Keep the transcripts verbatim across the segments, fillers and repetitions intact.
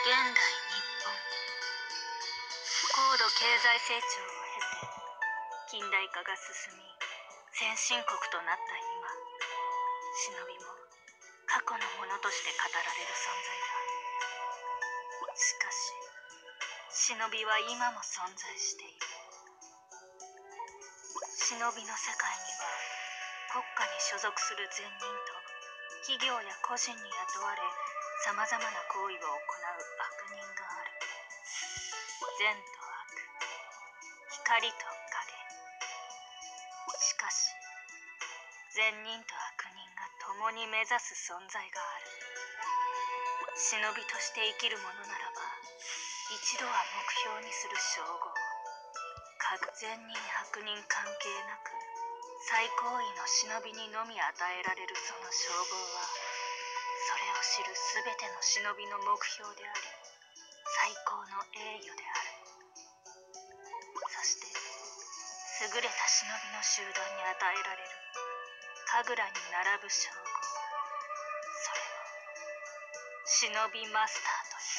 現代日本、高度経済成長を経て近代化が進み先進国となった今、忍びも過去のものとして語られる存在だ。しかし忍びは今も存在している。忍びの世界には国家に所属する善人と企業や個人に雇われさまざまな行為を行う悪人がある。善と悪、光と影。しかし善人と悪人が共に目指す存在がある。忍びとして生きる者ならば一度は目標にする称号、善人悪人関係なく最高位の忍びにのみ与えられるその称号は、それを知るすべての忍びの目標であり最高の栄誉である。そして優れた忍びの集団に与えられる神楽に並ぶ称号、それを忍びマスターという。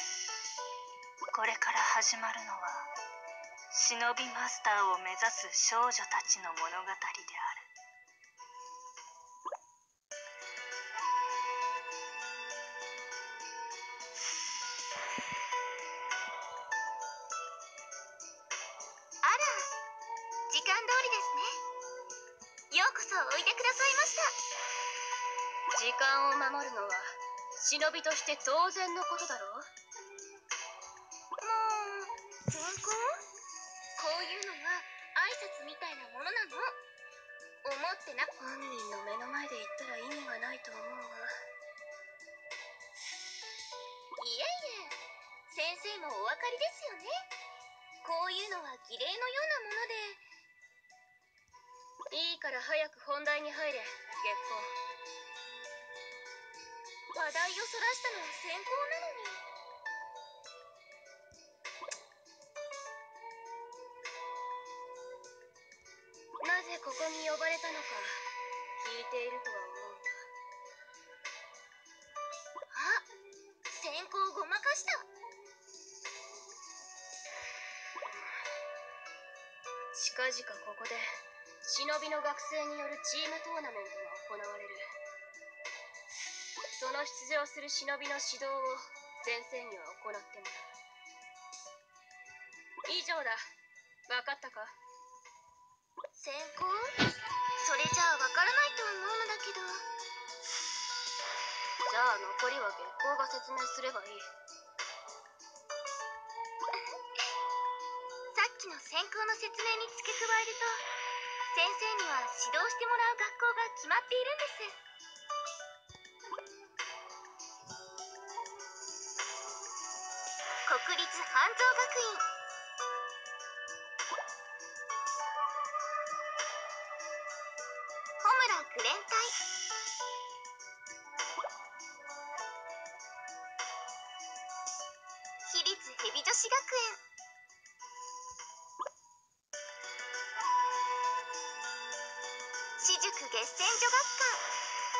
これから始まるのは忍びマスターを目指す少女たちの物語である。 あら、時間通りですね。ようこそおいでくださいました。 時間を守るのは忍びとして当然のことだろう。 もう先行？こういうのは挨拶みたいなものなの。思ってな。 本人の目の前で言ったら意味がないと思うが。 いえいえ、先生もお分かりですよね。こういうのは儀礼のようなもので。 いいから早く本題に入れ、月光。 話題をそらしたのは先行なのに。 なぜここに呼ばれたのか聞いているとは思うが。 あ、先行ごまかした。 近々ここで忍びの学生によるチームトーナメントが行われる。その出場する忍びの指導を先生には行ってもらう。以上だ。分かったか？ 先行？それじゃあわからないと思うのだけど。 じゃあ残りは月光が説明すればいい。 さっきの先行の説明に付け加えると、先生には指導してもらう学校が決まっているんです。国立半蔵学院。穂村愚連隊。私立蛇女子学園。私塾月戦女学館。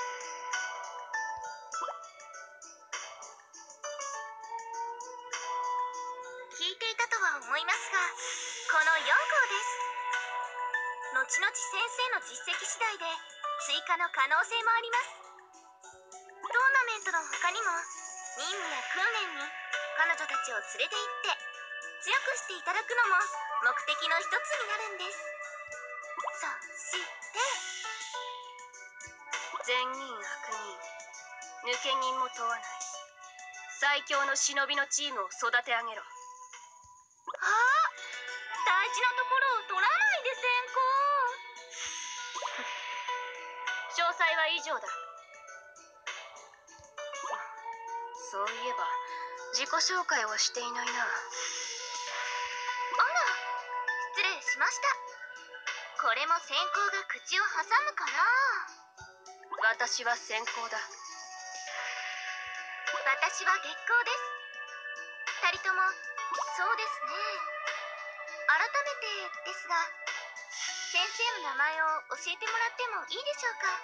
聞いていたとは思いますが、このよん校です。後々先生の実績次第で追加の可能性もあります。トーナメントの他にも任務や訓練に彼女たちを連れて行って強くしていただくのも目的の一つになるんです。そして善人悪人、抜け人も問わない最強の忍びのチームを育て上げろ。 ああ、大事なところを取らないで先詳細は以上だ。そういえば自己紹介をしていないな。 あら、失礼しました。これも先行が口を挟むかな。 私は先行だ。 私は月光です。二人ともそうですね。改めてですが、先生の名前を教えてもらってもいいでしょうか？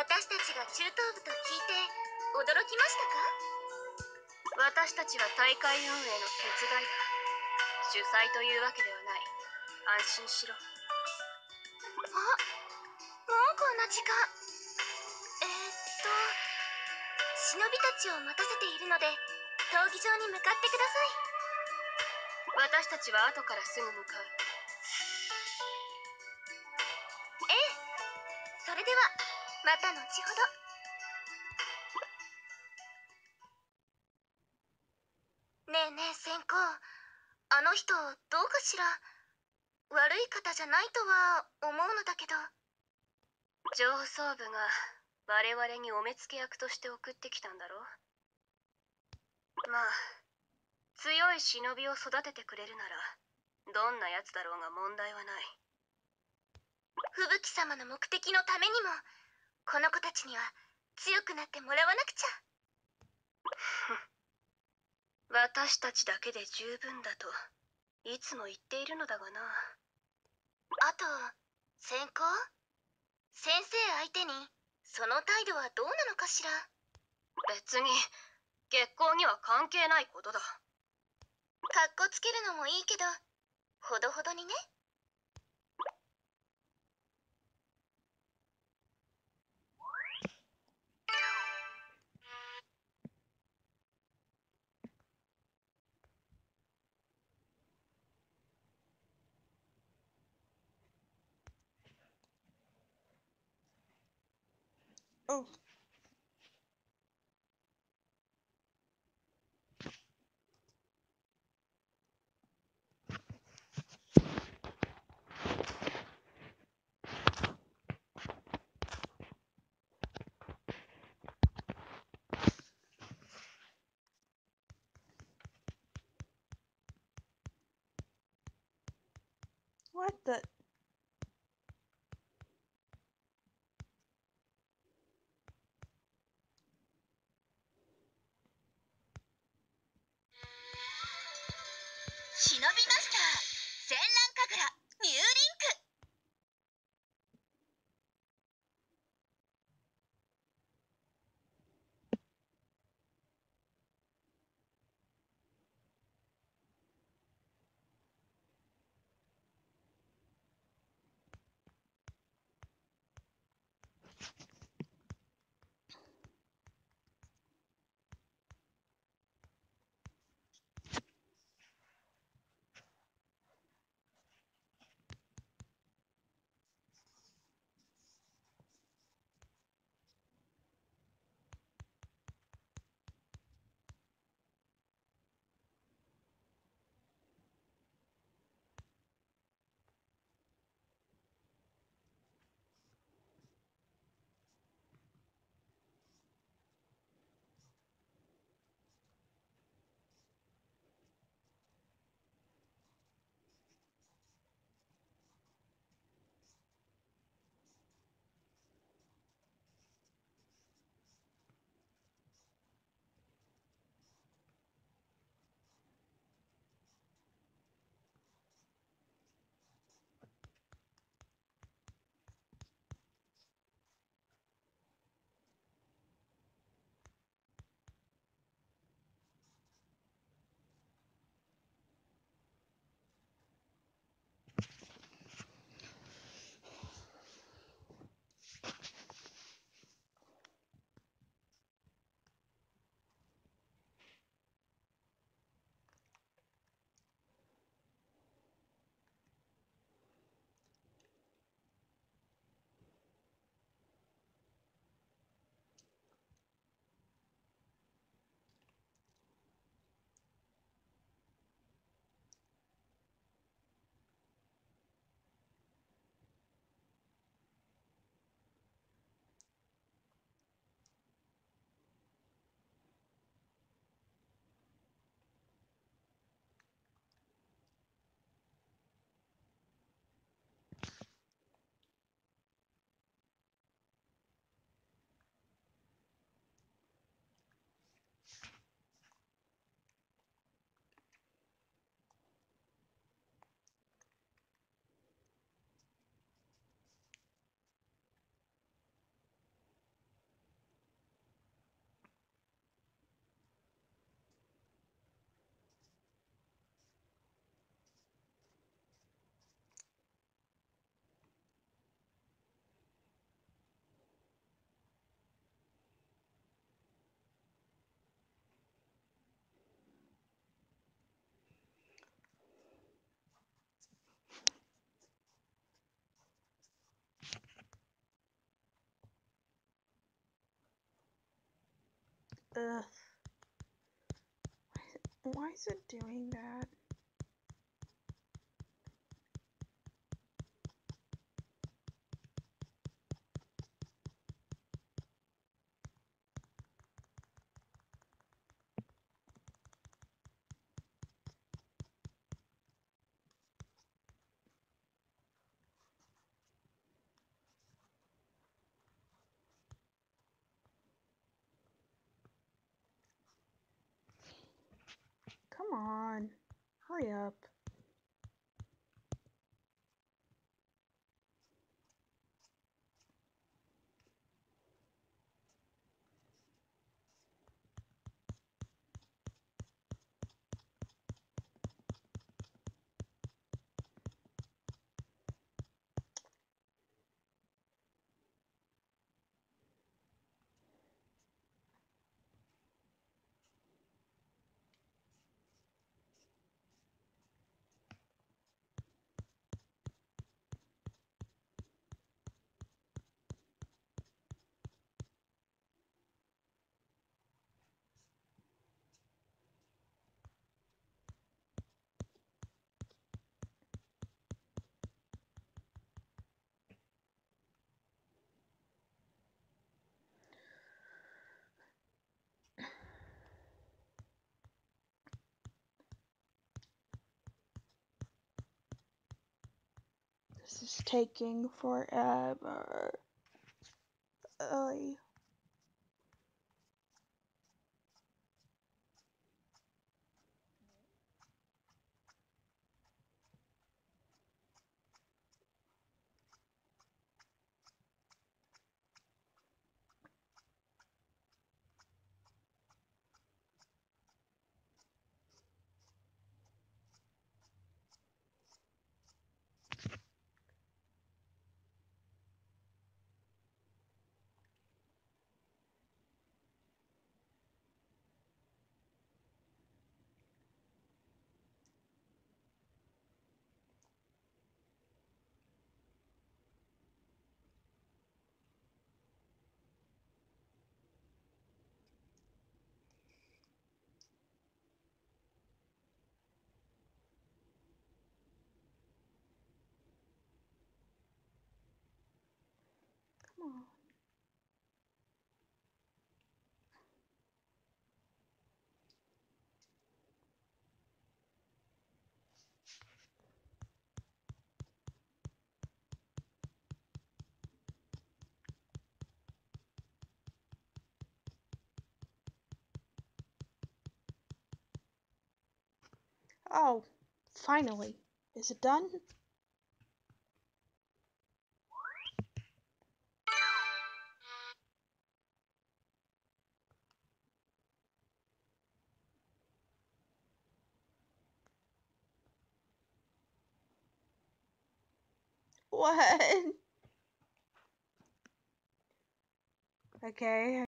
私たちが中等部と聞いて驚きましたか？ 私たちは大会運営の手伝いだ。主催というわけではない。安心しろ。 あ、もうこんな時間。えー、っと忍びたちを待たせているので闘技場に向かってください。 私たちは後からすぐ向かう。 ええ、それではまた後ほど。ねえねえ先行、あの人どうかしら。悪い方じゃないとは思うのだけど。 上層部が我々にお目付け役として送ってきたんだろう。まあ強い忍びを育ててくれるならどんなやつだろうが問題はない。 吹雪様の目的のためにもこの子たちには強くなってもらわなくちゃ。 私たちだけで十分だといつも言っているのだがな。 あと先行、先生相手にその態度はどうなのかしら。 別に結婚には関係ないことだ。 かっこつけるのもいいけどほどほどにね。 Oh. What the? 忍びマスター戦乱神楽ニューリンク。 Ugh. Why is it doing that? Come on. Hurry up. This is taking forever. Ugh. Come on. Oh, finally. Is it done? What? Okay.